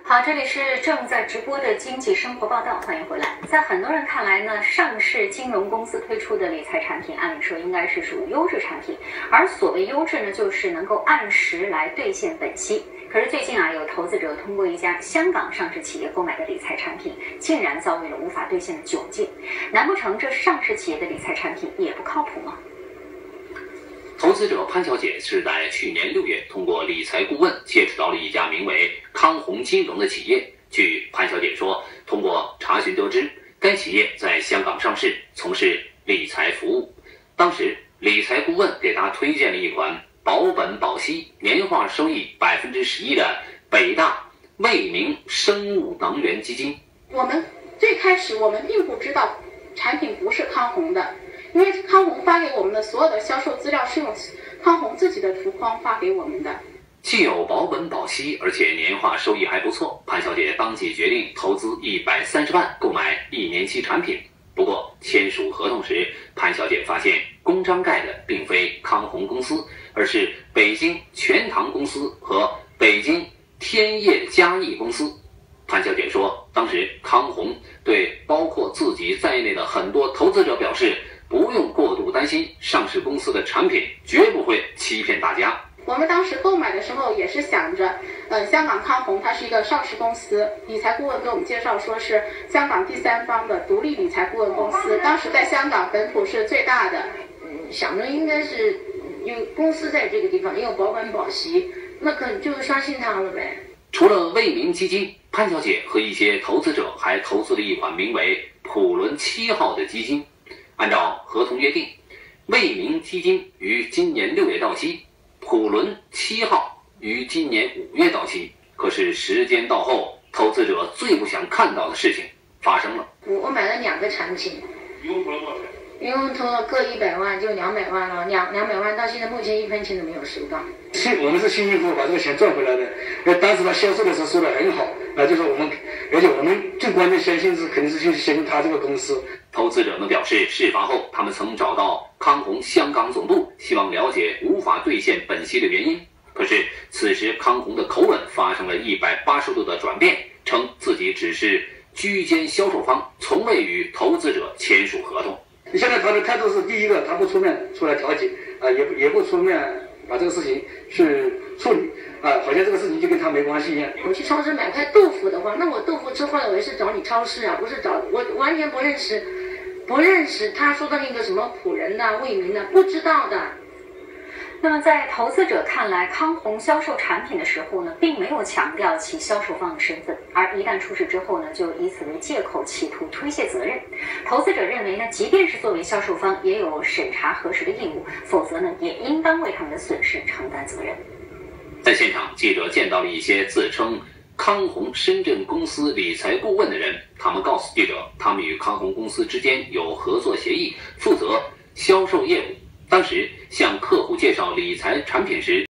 好，这里是正在直播的经济生活报道，欢迎回来。在很多人看来呢，上市金融公司推出的理财产品，按理说应该是属于优质产品，而所谓优质呢，就是能够按时来兑现本息。可是最近啊，有投资者通过一家香港上市企业购买的理财产品，竟然遭遇了无法兑现的窘境。难不成这上市企业的理财产品也不靠谱吗？ 投资者潘小姐是在去年6月通过理财顾问接触到了一家名为康弘金融的企业。据潘小姐说，通过查询得知，该企业在香港上市，从事理财服务。当时理财顾问给她推荐了一款保本保息、年化收益11%的北大卫明生物能源基金。 我们最开始并不知道产品不是康弘的，因为康弘发给我们的所有的销售资料是用康弘自己的图框发给我们的。 既有保本保息，而且年化收益还不错，潘小姐当即决定投资130万购买1年期产品。不过签署合同时，潘小姐发现公章盖的并非康弘公司，而是北京全堂公司和北京天业嘉益公司。潘小姐说，当时康弘对包括自己在内的很多投资者表示，不用过度担心，上市公司的产品绝不会欺骗大家。 我们当时购买的时候也是想着，香港康弘它是一个上市公司，理财顾问给我们介绍说是香港第三方的独立理财顾问公司，当时在香港本土是最大的。 想着应该是因为公司在这个地方也有保本保息，那可能就相信他了呗。 除了卫明基金，潘小姐和一些投资者还投资了一款名为普伦7号的基金。按照合同约定，卫明基金于今年6月到期，普伦7号于今年5月到期。可是时间到后，投资者最不想看到的事情发生了。 我买了2个产品， 一共投了多少钱？ 一共投了各100万，就200万了。200万到现在目前1分钱都没有收到。 我们是辛辛苦苦把这个钱赚回来的。当时他销售的时候说的很好，就是而且我们最关键相信是肯定是去相信他这个公司。 投资者们表示，事发后他们曾找到康弘香港总部，希望了解无法兑现本息的原因。可是此时康弘的口吻发生了180度的转变，称自己只是居间销售方，从未与投资者签署合同。 现在他的态度是，第一个他不出面出来调解，也不出面把这个事情去处理，好像这个事情就跟他没关系一样。 我去超市买块豆腐的话，那我豆腐吃坏了，我也是找你超市啊，不是找我，完全不认识他说的那个什么普仁的、卫明的，不知道的。 那么在投资者看来，康弘销售产品的时候呢，并没有强调其销售方的身份，而一旦出事之后呢，就以此为借口企图推卸责任。投资者认为呢，即便是作为销售方，也有审查核实的义务，否则呢，也应当为他们的损失承担责任。 在现场，记者见到了一些自称康弘深圳公司理财顾问的人，他们告诉记者，他们与康弘公司之间有合作协议，负责销售业务。当时向客户介绍理财产品时，